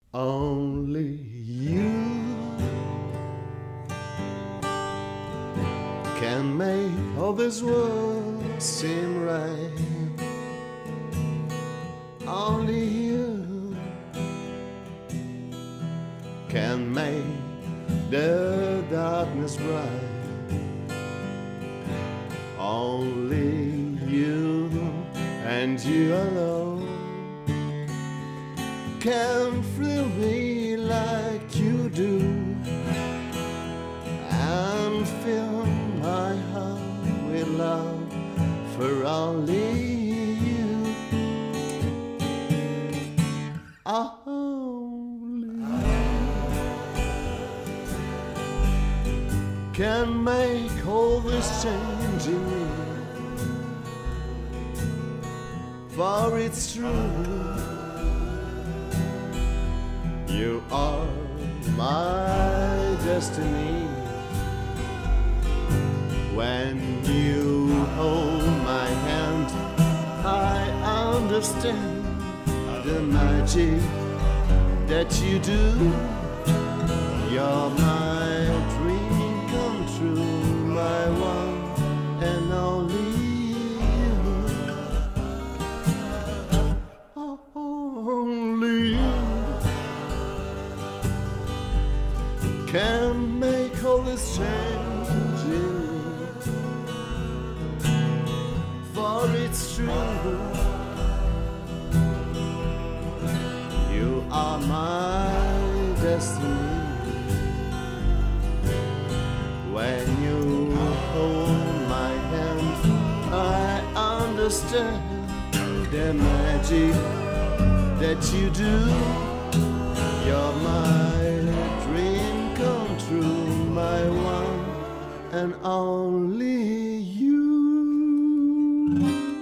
Only you can make all this world seem right. Only you can make the darkness bright. Only you and you alone can thrill me like you do and fill my heart with love for only you. Only you can make all this change in me, for it's true, you are my destiny. When you hold my hand, I understand the magic that you do. You're my dream come true, my one and only you. Only you can make all this change in me, for it's true, you are my destiny. When you hold my hand, I understand the magic that you do. You're my dream come true, my one and only you.